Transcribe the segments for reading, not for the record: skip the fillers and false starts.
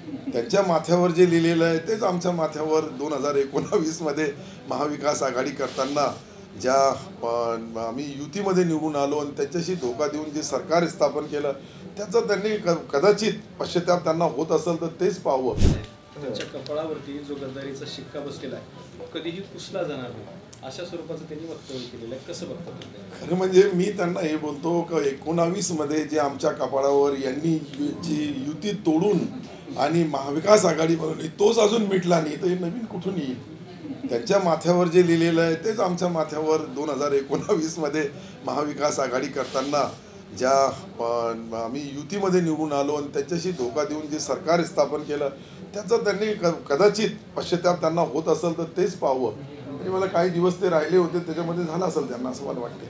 त्यांच्या माथ्यावर जे लिहिलेलं आहे तेच आमच्या माथ्यावर 2019 मध्ये महाविकास आघाडी करताना ज्या आम्ही युतीमध्ये निवडून आलो आणि त्याच्याशी धोका देऊन जे सरकार स्थापन केलं त्याचा त्यांनी कदाचित पश्चाताप त्यांना होत असेल तर तेच पाहावं. त्यांच्या कपाळावरती जो गद्दारीचा शिक्का बसलेला आहे कधीही पुसला जाणार नाही अशा स्वरूपाचं त्यांनी वक्तव्य केलेलं आहे. कसं बघता तुम्ही? खरं म्हणजे मी त्यांना हे बोलतो की 19 मध्ये जे आमच्या कपाळावर यांनी जी युती तोडून आणि महाविकास आघाडी बनवली तोच अजून मिटला नाही तर हे नवीन कुठून येईल. त्यांच्या माथ्यावर जे लिहिलेलं आहे तेच आमच्या माथ्यावर 2019 मध्ये महाविकास आघाडी करताना ज्या आम्ही युतीमध्ये निवडून आलो आणि त्याच्याशी धोका देऊन जे सरकार स्थापन केलं त्याचा त्यांनी कदाचित पश्चाताप त्यांना होत असेल तर तेच पाहावं. आणि मला काही दिवस ते राहिले होते त्याच्यामध्ये झालं असेल त्यांना असं मला वाटते.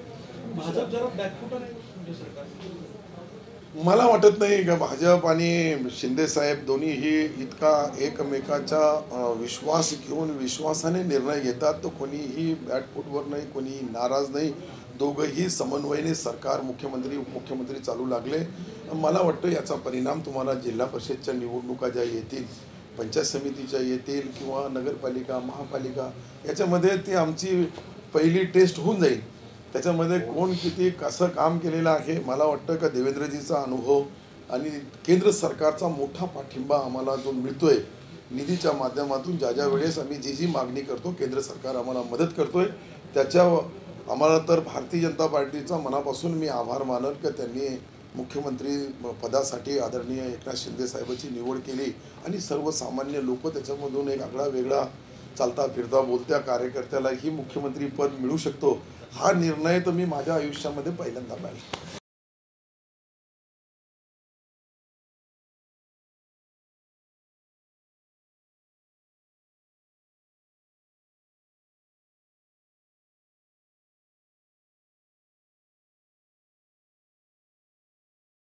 मला वाटत नाही का भाजप आणि शिंदे साहेब दोन्हीही इतका एकमेकाचा विश्वास घेऊन विश्वासाने निर्णय घेतात तर कोणीही बॅकफूटवर नाही, कोणी नाराज नाही. दोघंही समन्वयाने सरकार मुख्यमंत्री उपमुख्यमंत्री चालू लागले. मला वाटतं याचा परिणाम तुम्हाला जिल्हा परिषदच्या निवडणुका ज्या येतील, पंचायत समितीच्या येतील किंवा नगरपालिका महापालिका याच्यामध्ये ती आमची पहिली टेस्ट होऊन जाईल. त्याच्यामध्ये कोण किती कसं काम केलेलं आहे मला वाटतं का देवेंद्रजीचा अनुभव आणि केंद्र सरकारचा मोठा पाठिंबा आम्हाला जो मिळतोय निधीच्या माध्यमातून ज्या वेळेस आम्ही जी मागणी करतो केंद्र सरकार आम्हाला मदत करतोय त्याच्या आम्हाला तर भारतीय जनता पार्टीचा मनापासून मी आभार मानल की त्यांनी मुख्यमंत्री पदासाठी आदरणीय एकनाथ शिंदे साहेबांची निवड केली आणि सर्वसामान्य लोक त्याच्यामधून एक आगळा वेगळा चालता फिरता बोलत्या कार्यकर्त्यालाही मुख्यमंत्री पद मिळू शकतो हा निर्णय तर मी माझ्या आयुष्यामध्ये पहिल्यांदा पाहिला.